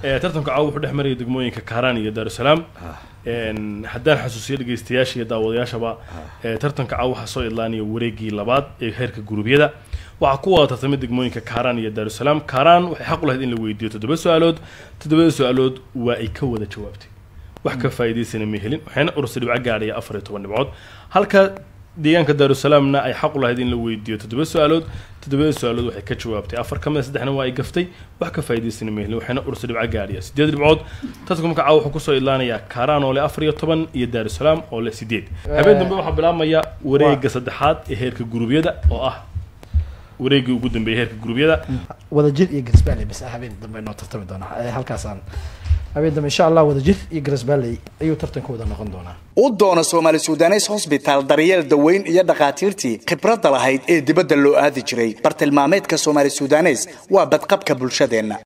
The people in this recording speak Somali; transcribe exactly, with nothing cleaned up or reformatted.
tartanka caawa wuxuu dhex maray degmooyinka Kaaraan iyo Dar es Salaam een haddaan xasuusiyo dhageystayaasha iyo daawadayaashaba tartanka caawa waxa soo idlaanaya wareegii labaad ee heerka gurubyada waxa ku wada tartamay degmooyinka Kaaraan iyo Dar es Salaam Kaaraan waxay xaq u lahayd in la weydiiyo toddoba su'aalood toddoba su'aalood waa ay ka wada jawaabtay wax ka faa'iideysan ma helin waxayna urursi dhibco gaadhay afar iyo toban dhibcood halka deegaanka Dar es Salaamna ay xaq u lahayd in la weydiiyo toddoba su'aalood toddoba su'aalood waxay ka jawaabtay afar kamid saddexna waa ay gaftay wax ka faa'iideysan ma helin waxayna urursi dhibco gaadhay sideed dhibcood tartanka marka caawa wuxuu ku soo idlaanayaa Kaaraan oo leh afar iyo toban iyo Dar es Salaam oo leh sideed habeen dambe waxa bilaabmaya wareegga saddexaad ee heerka gurubyada oo ah wareegga ugu dambeeyay heerka gurubyada wadajir iyo Garsbaale bas habeen dambe noo tartami doona halkaas aan habeen dambe insha Allah wadajir iyo Garsbaale ayuu tartankooda noqon doona u doona Soomaali Suudanes Hospital daryeel daweyn iyo dhaqaatiirtii khibrad lahayd ee dibadda loo aadi jiray bartilmaameedka Soomaali Suudanes waa badqabka bulshadeena.